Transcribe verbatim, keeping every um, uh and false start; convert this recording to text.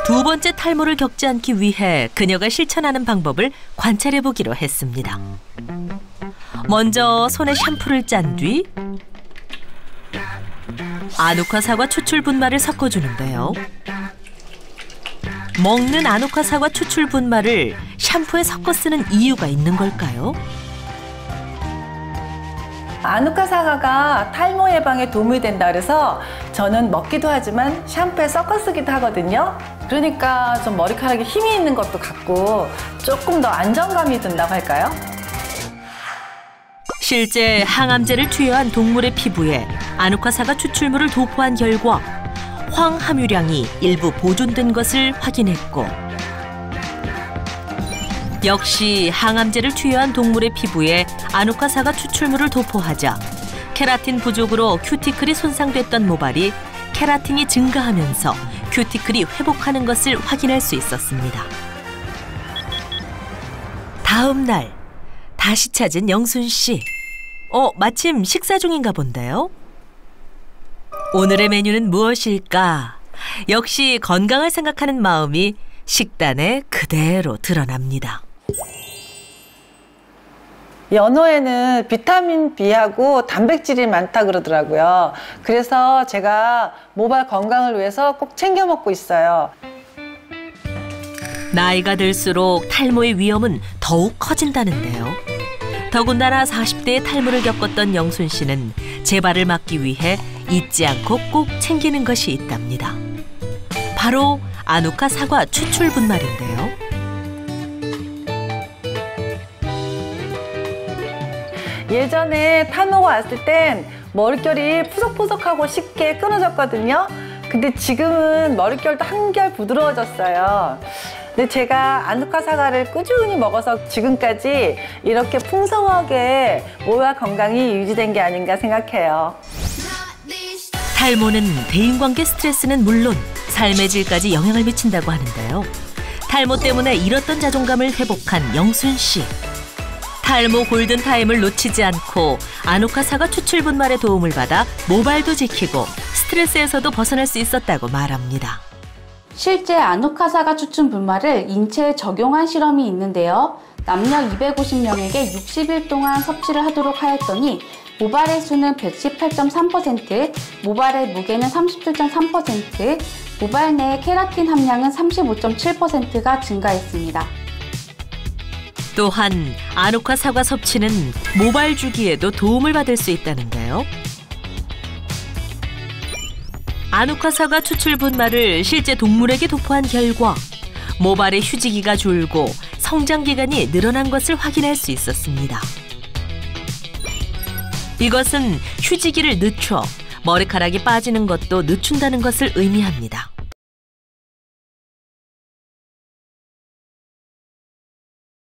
두 번째 탈모를 겪지 않기 위해 그녀가 실천하는 방법을 관찰해 보기로 했습니다. 먼저 손에 샴푸를 짠 뒤 아누카 사과 추출 분말을 섞어주는데요. 먹는 아누카 사과 추출 분말을 샴푸에 섞어 쓰는 이유가 있는 걸까요? 아누카 사과가 탈모 예방에 도움이 된다 그래서 저는 먹기도 하지만 샴푸에 섞어 쓰기도 하거든요. 그러니까 좀 머리카락에 힘이 있는 것도 같고 조금 더 안정감이 든다고 할까요? 실제 항암제를 투여한 동물의 피부에 아누카 사과 추출물을 도포한 결과 황 함유량이 일부 보존된 것을 확인했고, 역시 항암제를 투여한 동물의 피부에 아누카 사과 추출물을 도포하자 케라틴 부족으로 큐티클이 손상됐던 모발이 케라틴이 증가하면서 큐티클이 회복하는 것을 확인할 수 있었습니다. 다음 날 다시 찾은 영순 씨. 어, 마침 식사 중인가 본데요. 오늘의 메뉴는 무엇일까? 역시 건강을 생각하는 마음이 식단에 그대로 드러납니다. 연어에는 비타민 B하고 단백질이 많다 그러더라고요. 그래서 제가 모발 건강을 위해서 꼭 챙겨 먹고 있어요. 나이가 들수록 탈모의 위험은 더욱 커진다는데요. 더군다나 사십 대의 탈모를 겪었던 영순 씨는 재발을 막기 위해 잊지 않고 꼭 챙기는 것이 있답니다. 바로 아누카 사과 추출 분말인데요. 예전에 탈모가 왔을 땐 머릿결이 푸석푸석하고 쉽게 끊어졌거든요. 근데 지금은 머릿결도 한결 부드러워졌어요. 근데 제가 아누카 사과를 꾸준히 먹어서 지금까지 이렇게 풍성하게 모발 건강이 유지된 게 아닌가 생각해요. 탈모는 대인관계 스트레스는 물론 삶의 질까지 영향을 미친다고 하는데요. 탈모 때문에 잃었던 자존감을 회복한 영순 씨. 탈모 골든타임을 놓치지 않고 아누카 사과 추출 분말의 도움을 받아 모발도 지키고 스트레스에서도 벗어날 수 있었다고 말합니다. 실제 아누카 사과 추출 분말을 인체에 적용한 실험이 있는데요. 남녀 이백오십 명에게 육십 일 동안 섭취를 하도록 하였더니 모발의 수는 백십팔 점 삼 퍼센트, 모발의 무게는 삼십칠 점 삼 퍼센트, 모발 내의 케라틴 함량은 삼십오 점 칠 퍼센트가 증가했습니다. 또한 아누카 사과 섭취는 모발 주기에도 도움을 받을 수 있다는데요. 아누카 사과 추출 분말을 실제 동물에게 도포한 결과 모발의 휴지기가 줄고 성장 기간이 늘어난 것을 확인할 수 있었습니다. 이것은 휴지기를 늦춰 머리카락이 빠지는 것도 늦춘다는 것을 의미합니다.